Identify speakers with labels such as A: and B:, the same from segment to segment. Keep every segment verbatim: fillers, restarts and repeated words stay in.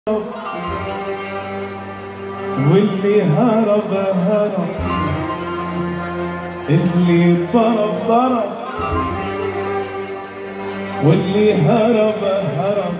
A: واللي هرب هرب، اللي ضرب ضرب، واللي هرب هرب،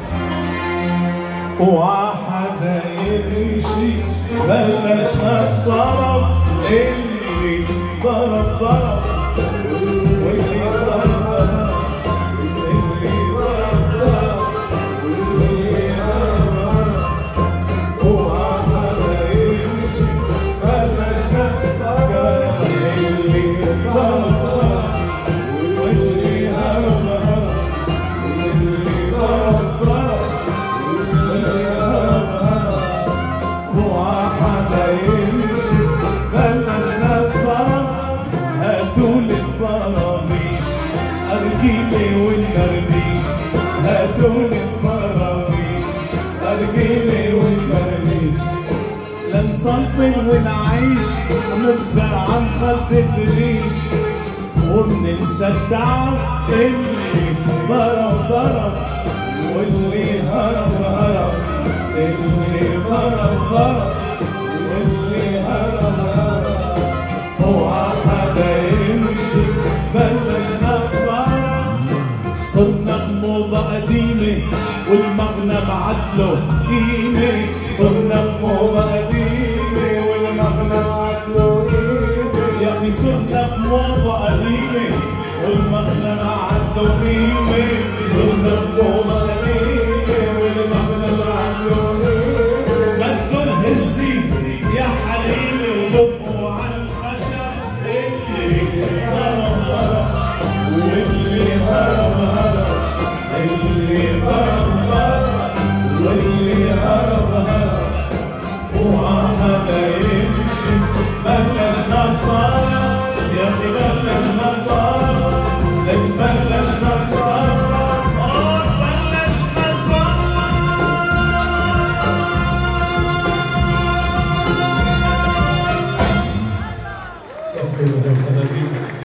A: وعحدا يمشي بلش الطرب. اللي ضرب ضرب، واللي هرب هرب، اللي ضرب ضرب، واللي هرب هرب، وعحدا يمشي بلش الطرب. اللي ضرب ضرب، واللي هرب هرب، اللي ضرب ضرب، واللي هرب هرب، وعحدا يمشي بلش الطرب. هاتولي الطرابيش أرجيلي والنرجيش، هاتولي الطرابيش أرجيلي والنرجيش، لنسلطن ونعيش ونرفع عن خدة ريش، وبننسى التعب. اللي ضرب ضرب، واللي هرب هرب، اللي ضرب ضرب، واللي هرب هرب، وعحدا يمشي بلش نطلع. صرنا بموضة قديمة والمغنم عدله قيمة، صرنا بموضة قديمة والمغنم عدله قيمة. يا أخي صرنا بموضة قديمة والمغنم عدله قيمة، صرنا بموضة